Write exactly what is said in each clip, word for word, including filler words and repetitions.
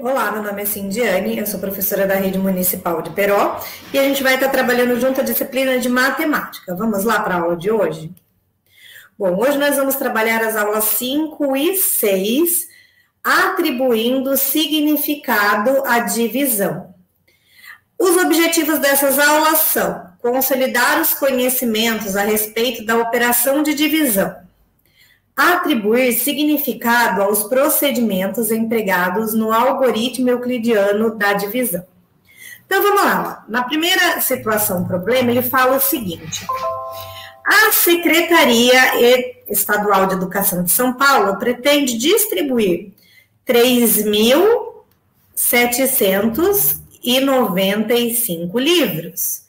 Olá, meu nome é Cindiane, eu sou professora da Rede Municipal de Peró e a gente vai estar trabalhando junto a disciplina de matemática. Vamos lá para a aula de hoje? Bom, hoje nós vamos trabalhar as aulas cinco e seis, atribuindo significado à divisão. Os objetivos dessas aulas são consolidar os conhecimentos a respeito da operação de divisão, atribuir significado aos procedimentos empregados no algoritmo euclidiano da divisão. Então, vamos lá. Na primeira situação, problema, ele fala o seguinte. A Secretaria Estadual de Educação de São Paulo pretende distribuir três mil setecentos e noventa e cinco livros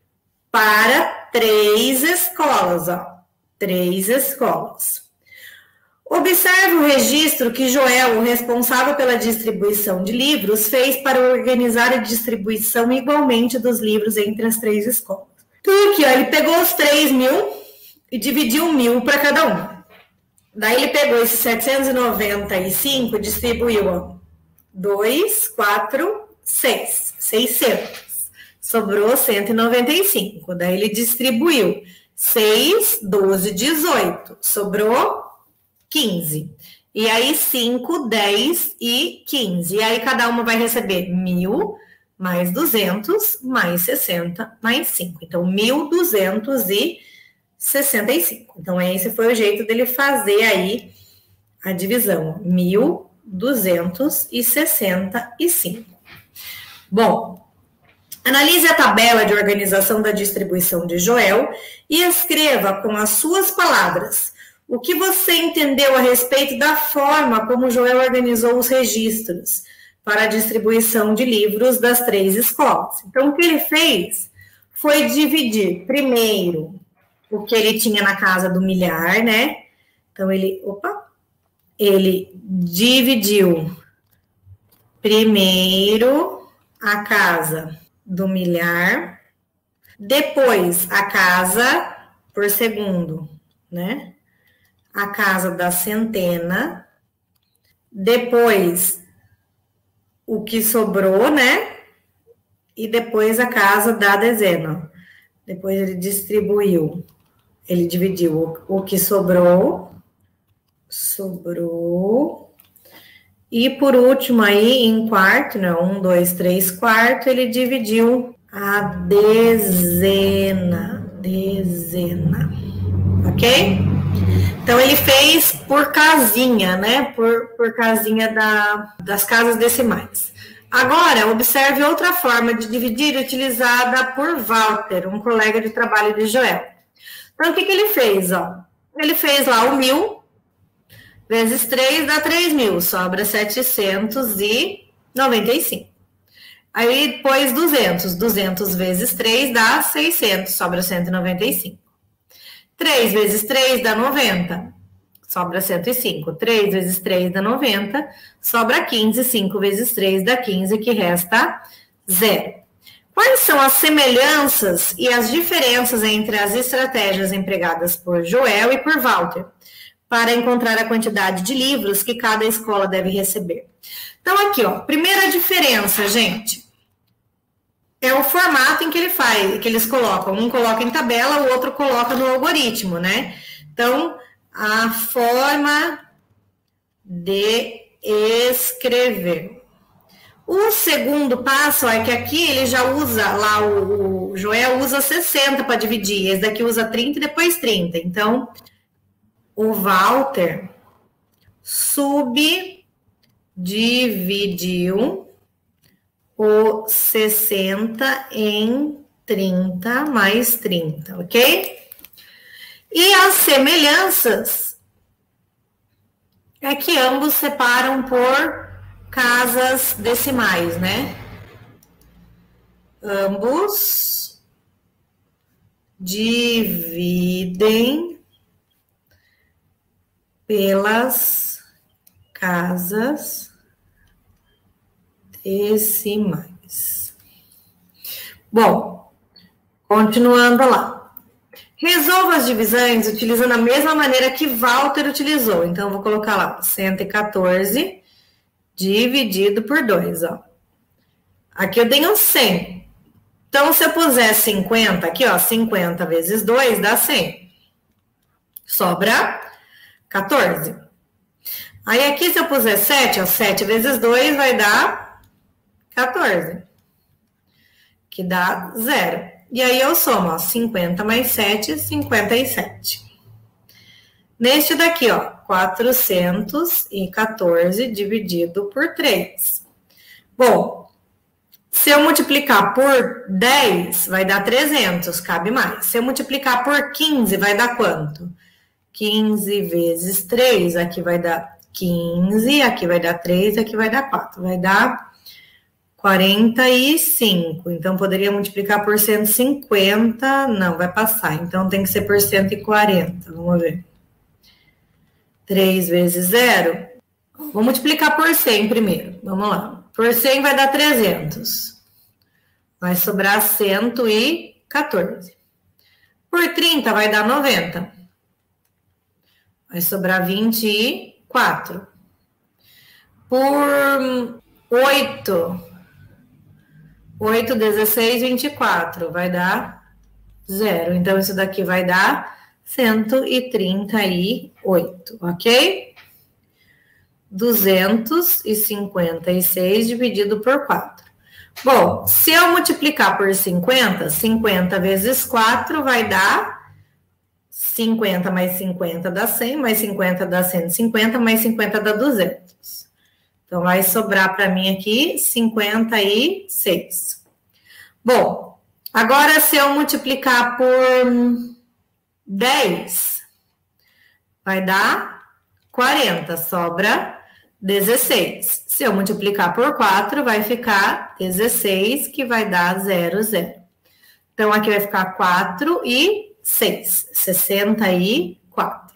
para três escolas, ó. Três escolas. Observe o registro que Joel, o responsável pela distribuição de livros, fez para organizar a distribuição igualmente dos livros entre as três escolas. Então, aqui, ó, ele pegou os três mil e dividiu mil para cada um. Daí, ele pegou esses setecentos e noventa e cinco e distribuiu, ó, dois, quatro, seis, seiscentos. Sobrou cento e noventa e cinco. Daí, ele distribuiu seis, doze, dezoito. Sobrou quinze. E aí, cinco, dez e quinze. E aí, cada uma vai receber mil, mais duzentos, mais sessenta, mais cinco. Então, mil duzentos e sessenta e cinco. Então, esse foi o jeito dele fazer aí a divisão. mil duzentos e sessenta e cinco. Bom, analise a tabela de organização da distribuição de Joel e escreva com as suas palavras o que você entendeu a respeito da forma como Joel organizou os registros para a distribuição de livros das três escolas. Então, o que ele fez foi dividir, primeiro, o que ele tinha na casa do milhar, né? Então, ele, opa, ele dividiu primeiro a casa do milhar, depois a casa por segundo, né? A casa da centena, depois o que sobrou, né? E depois a casa da dezena. Depois ele distribuiu, ele dividiu o, o que sobrou, sobrou, e por último aí em quarto, não, um, dois, três, quarto, ele dividiu a dezena, dezena, ok? Então, ele fez por casinha, né? Por, por casinha da, das casas decimais. Agora, observe outra forma de dividir utilizada por Walter, um colega de trabalho de Joel. Então, o que, que ele fez? Ó? Ele fez lá o mil vezes três dá três mil, sobra setecentos e noventa e cinco. Aí, depois duzentos. duzentos vezes três dá seiscentos, sobra cento e noventa e cinco. três vezes três dá noventa, sobra cento e cinco. três vezes três dá noventa, sobra quinze. cinco vezes três dá quinze, que resta zero. Quais são as semelhanças e as diferenças entre as estratégias empregadas por Joel e por Walter para encontrar a quantidade de livros que cada escola deve receber? Então, aqui, ó, primeira diferença, gente, é o formato em que ele faz, que eles colocam. Um coloca em tabela, o outro coloca no algoritmo, né? Então, a forma de escrever. O segundo passo é que aqui ele já usa, lá o, o Joel usa sessenta para dividir, esse daqui usa trinta e depois trinta. Então, o Walter subdividiu o sessenta em trinta mais trinta, ok? E as semelhanças é que ambos separam por casas decimais, né? Ambos dividem pelas casas decimais. Bom, continuando lá. Resolva as divisões utilizando a mesma maneira que Walter utilizou. Então, eu vou colocar lá cento e quatorze dividido por dois, ó. Aqui eu tenho cem. Então, se eu puser cinquenta aqui, ó, cinquenta vezes dois dá cem. Sobra quatorze. Aí aqui, se eu puser sete, ó, sete vezes dois vai dar quatorze. Que dá zero. E aí eu somo, ó, cinquenta mais sete, cinquenta e sete. Neste daqui, ó, quatrocentos e quatorze dividido por três. Bom, se eu multiplicar por dez, vai dar trezentos, cabe mais. Se eu multiplicar por quinze, vai dar quanto? quinze vezes três, aqui vai dar quinze, aqui vai dar três, aqui vai dar quatro. Vai dar quarenta e cinco. Então, poderia multiplicar por cento e cinquenta. Não, vai passar. Então, tem que ser por cento e quarenta. Vamos ver. três vezes zero. Vou multiplicar por cem primeiro. Vamos lá. Por cem vai dar trezentos. Vai sobrar cento e quatorze. Por trinta vai dar noventa. Vai sobrar vinte e quatro. Por oito. oito, dezesseis, vinte e quatro. Vai dar zero. Então, isso daqui vai dar cento e trinta e oito, ok? duzentos e cinquenta e seis dividido por quatro. Bom, se eu multiplicar por cinquenta, cinquenta vezes quatro vai dar cinquenta mais cinquenta dá cem, mais cinquenta dá cento e cinquenta, mais cinquenta dá duzentos. Então, vai sobrar para mim aqui cinquenta e seis. Bom, agora se eu multiplicar por dez, vai dar quarenta, sobra dezesseis. Se eu multiplicar por quatro, vai ficar dezesseis, que vai dar zero, zero. Então, aqui vai ficar quatro e seis, sessenta e quatro.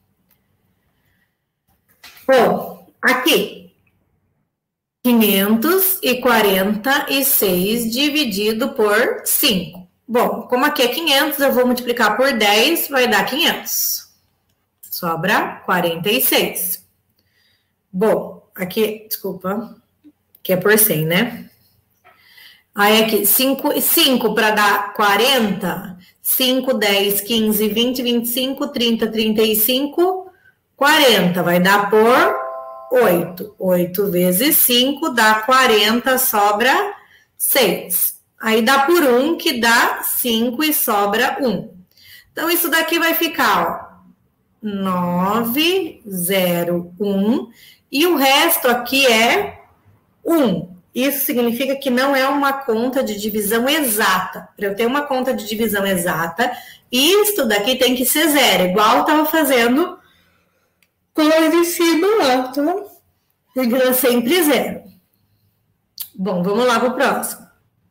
Bom, aqui, quinhentos e quarenta e seis dividido por cinco. Bom, como aqui é quinhentos, eu vou multiplicar por dez, vai dar quinhentos. Sobra quarenta e seis. Bom, aqui, desculpa, que é por cem, né? Aí aqui, cinco para dar quarenta, cinco, dez, quinze, vinte, vinte e cinco, trinta, trinta e cinco, quarenta. Vai dar por oito. oito vezes cinco dá quarenta, sobra seis. Aí dá por um, que dá cinco e sobra um. Então, isso daqui vai ficar, ó, nove, zero, um. E o resto aqui é um. Isso significa que não é uma conta de divisão exata. Para eu ter uma conta de divisão exata, isto daqui tem que ser zero, igual eu estava fazendo com lá de cima lá, tá? Tem que dar sempre zero. Bom, vamos lá para o próximo.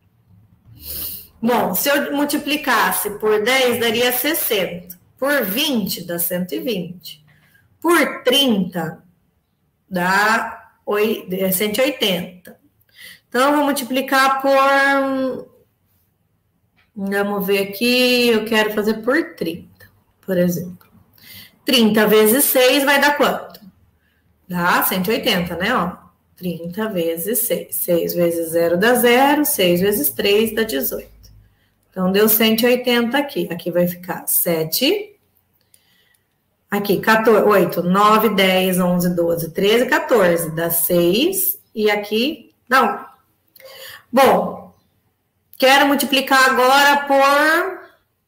Bom, se eu multiplicasse por dez, daria sessenta. Por vinte, dá cento e vinte. Por trinta, dá cento e oitenta. Então, eu vou multiplicar por... Vamos ver aqui, eu quero fazer por trinta, por exemplo. trinta vezes seis vai dar quanto? Dá cento e oitenta, né? Ó, trinta vezes seis. seis vezes zero dá zero, seis vezes três dá dezoito. Então, deu cento e oitenta aqui. Aqui vai ficar sete... Aqui, quatorze, oito, nove, dez, onze, doze, treze, quatorze. Dá seis. E aqui, não. Bom, quero multiplicar agora por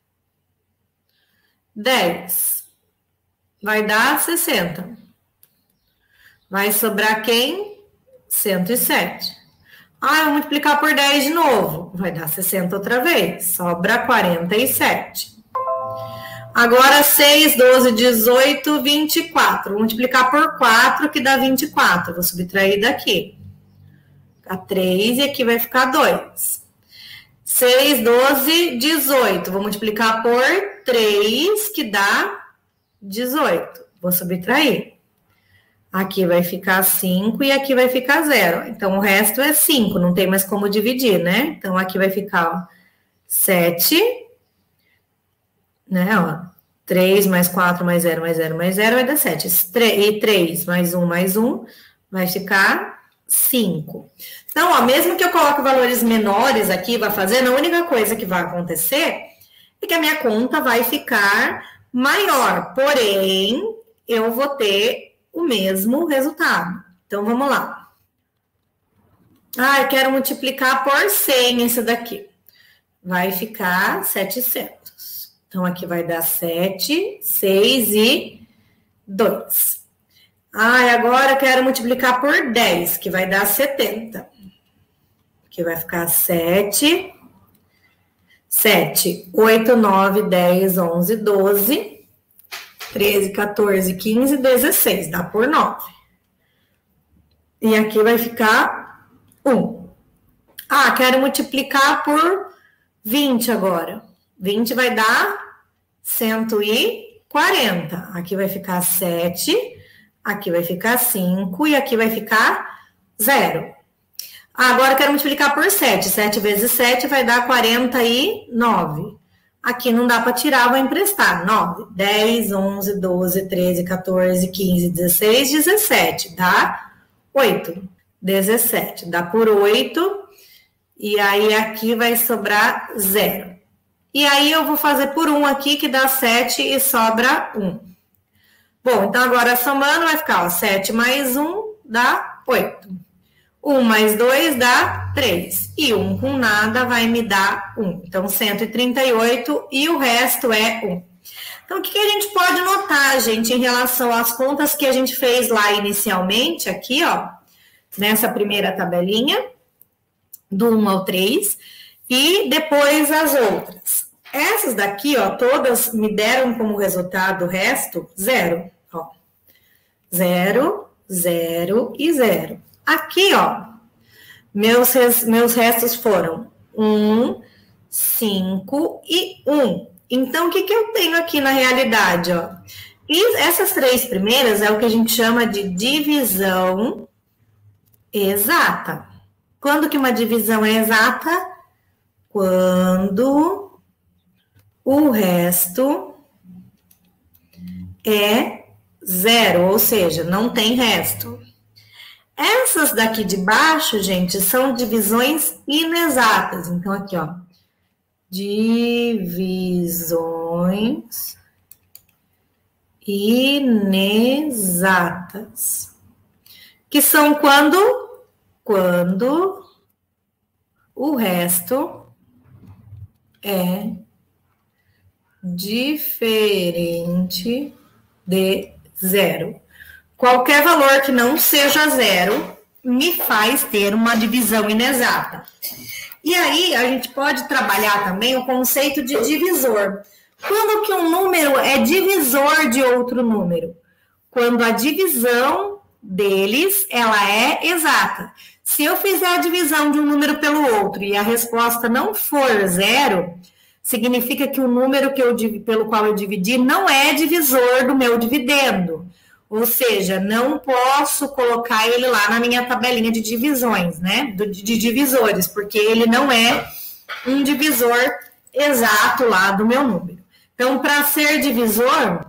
dez. Vai dar sessenta. Vai sobrar quem? cento e sete. Ah, eu vou multiplicar por dez de novo. Vai dar sessenta outra vez. Sobra quarenta e sete. Agora, seis, doze, dezoito, vinte e quatro. Vou multiplicar por quatro, que dá vinte e quatro. Vou subtrair daqui. Dá três e aqui vai ficar dois. seis, doze, dezoito. Vou multiplicar por três, que dá dezoito. Vou subtrair. Aqui vai ficar cinco e aqui vai ficar zero. Então, o resto é cinco. Não tem mais como dividir, né? Então, aqui vai ficar, ó, sete... Né, ó, três mais quatro mais zero mais zero mais zero vai dar sete. E três mais um mais um vai ficar cinco. Então, ó, mesmo que eu coloque valores menores aqui, vai fazendo, a única coisa que vai acontecer é que a minha conta vai ficar maior, porém, eu vou ter o mesmo resultado. Então, vamos lá. Ah, eu quero multiplicar por cem esse daqui. Vai ficar setecentos. Então, aqui vai dar sete, seis e dois. Ah, e agora eu quero multiplicar por dez, que vai dar setenta. Aqui vai ficar sete, sete, oito, nove, dez, onze, doze, treze, quatorze, quinze, dezesseis. Dá por nove. E aqui vai ficar um. Ah, quero multiplicar por vinte agora. vinte vai dar cento e quarenta. Aqui vai ficar sete, aqui vai ficar cinco e aqui vai ficar zero. Agora eu quero multiplicar por sete. sete vezes sete vai dar quarenta e nove. Aqui não dá para tirar, vou emprestar. nove, dez, onze, doze, treze, quatorze, quinze, dezesseis, dezessete. Dá oito. dezessete. Dá por oito. E aí aqui vai sobrar zero. E aí eu vou fazer por um aqui, que dá sete e sobra um. Bom, então agora somando vai ficar, ó, sete mais um dá oito. um mais dois dá três. E um com nada vai me dar um. Então, cento e trinta e oito e o resto é um. Então, o que, que a gente pode notar, gente, em relação às contas que a gente fez lá inicialmente, aqui, ó, nessa primeira tabelinha, do um ao três, e depois as outras. Essas daqui, ó, todas me deram como resultado o resto zero. Ó, zero, zero e zero. Aqui, ó, meus, meus restos foram um, cinco e um. Então, o que, que eu tenho aqui na realidade, ó? E essas três primeiras é o que a gente chama de divisão exata. Quando que uma divisão é exata? Quando o resto é zero, ou seja, não tem resto. Essas daqui de baixo, gente, são divisões inexatas. Então, aqui, ó, divisões inexatas, que são quando quando o resto é diferente de zero. Qualquer valor que não seja zero me faz ter uma divisão inexata. E aí, a gente pode trabalhar também o conceito de divisor. Quando que um número é divisor de outro número? Quando a divisão deles, ela é exata. Se eu fizer a divisão de um número pelo outro e a resposta não for zero, significa que o número que eu, pelo qual eu dividi não é divisor do meu dividendo. Ou seja, não posso colocar ele lá na minha tabelinha de divisões, né? De, de divisores, porque ele não é um divisor exato lá do meu número. Então, para ser divisor,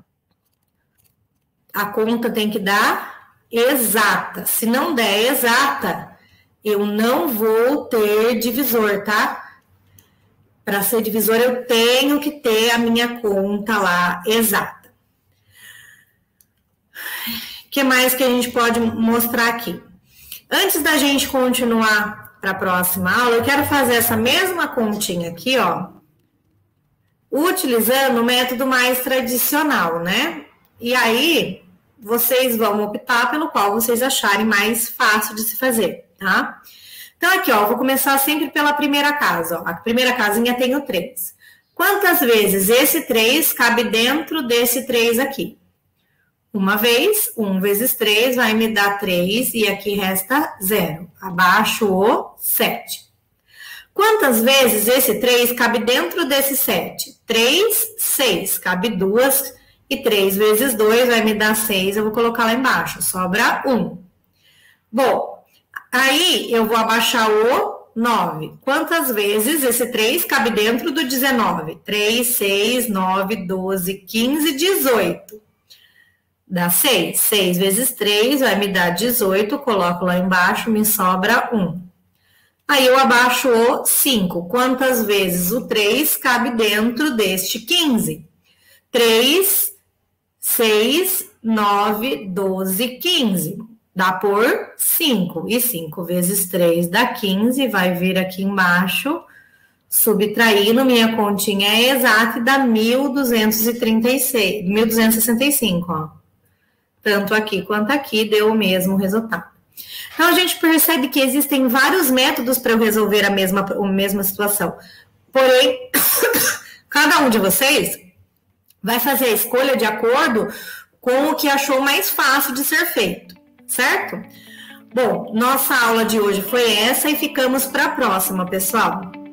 a conta tem que dar exata. Se não der exata, eu não vou ter divisor, tá? Para ser divisor, eu tenho que ter a minha conta lá exata. O que mais que a gente pode mostrar aqui? Antes da gente continuar para a próxima aula, eu quero fazer essa mesma continha aqui, ó, utilizando o método mais tradicional, né? E aí, vocês vão optar pelo qual vocês acharem mais fácil de se fazer, tá? Então, aqui, ó, vou começar sempre pela primeira casa, ó. A primeira casinha tem o três. Quantas vezes esse três cabe dentro desse três aqui? Uma vez, um vezes três vai me dar três e aqui resta zero. Abaixo o sete. Quantas vezes esse três cabe dentro desse sete? três, seis. Cabe duas e três vezes dois vai me dar seis. Eu vou colocar lá embaixo. Sobra um. Bom, aí eu vou abaixar o nove. Quantas vezes esse três cabe dentro do dezenove? três, seis, nove, doze, quinze, dezoito. Dá seis. seis vezes três vai me dar dezoito, coloco lá embaixo, me sobra um. Aí eu abaixo o cinco. Quantas vezes o três cabe dentro deste quinze? três, seis, nove, doze, quinze. Dá por cinco. E cinco vezes três dá quinze. Vai vir aqui embaixo, subtraindo, minha continha é exata e dá mil duzentos e trinta e seis, mil duzentos e sessenta e cinco, ó. Tanto aqui quanto aqui deu o mesmo resultado. Então, a gente percebe que existem vários métodos para eu resolver a mesma, a mesma situação. Porém, cada um de vocês vai fazer a escolha de acordo com o que achou mais fácil de ser feito, certo? Bom, nossa aula de hoje foi essa e ficamos para a próxima, pessoal.